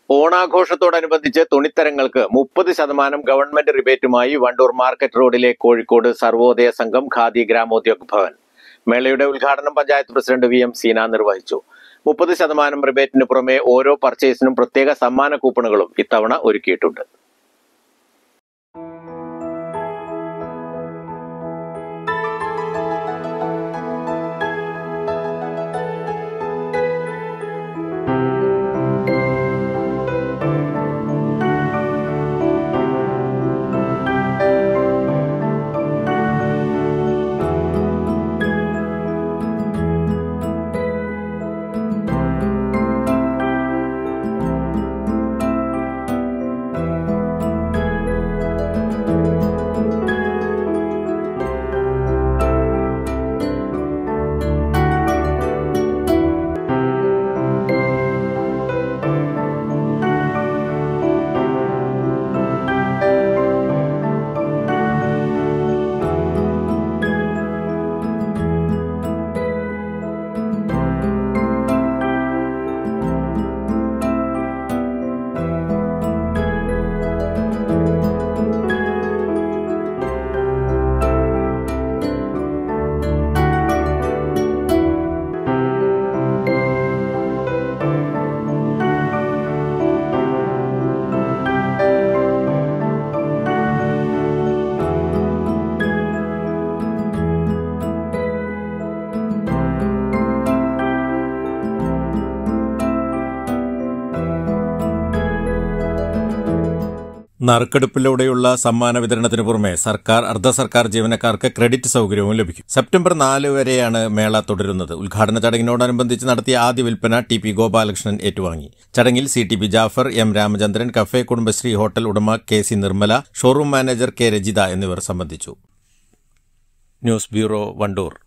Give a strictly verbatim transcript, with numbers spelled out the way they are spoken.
ഓണാഘോഷത്തോടനുബന്ധിച്ച് തുണിത്തരങ്ങൾക്ക് മുപ്പത് ശതമാനം government റിബേറ്റുമായി Wandoor market റോഡിലെ കോഴിക്കോട് സർവോദയ സംഘം ഖാദി ഗ്രാമോദ്योग ഭവൻ മേളയുടെ ഉദ്ഘാടനം panchayat president V M Seena നിർവഹിച്ചു. മുപ്പത് ശതമാനം റിബേറ്റിന് പുറമെ ഓരോ പർച്ചേസിനും പ്രത്യേക സമ്മാന കൂപ്പണുകളും ഇത്തവണ ഒരുക്കിയിട്ടുണ്ട്. നറുക്കെടുപ്പിലൂടെയുള്ള സമ്മാന വിതരണത്തിന് പുറമെ സർക്കാർ അർദ്ധ സർക്കാർ ജീവനക്കാർക്ക് ക്രെഡിറ്റ് സൌകര്യവും ലഭിക്കും. സെപ്റ്റംബർ നാല് വരെയാണ് മേള തുടരുന്നത്. ഉദ്ഘാടന ചടങ്ങിനോടനുബന്ധിച്ച് നടത്തിയ ആദ്യ വിൽപ്പന ടി പി ഗോപാലകൃഷ്ണൻ ഏറ്റുവാങ്ങി. ചടങ്ങിൽ C T P Jafar, M Ramachandran, cafe Kudumbashree hotel ഉടമ K C Nirmala, showroom manager K Rajitha എന്നിവർ സംബന്ധിച്ചു. News bureau, Wandoor.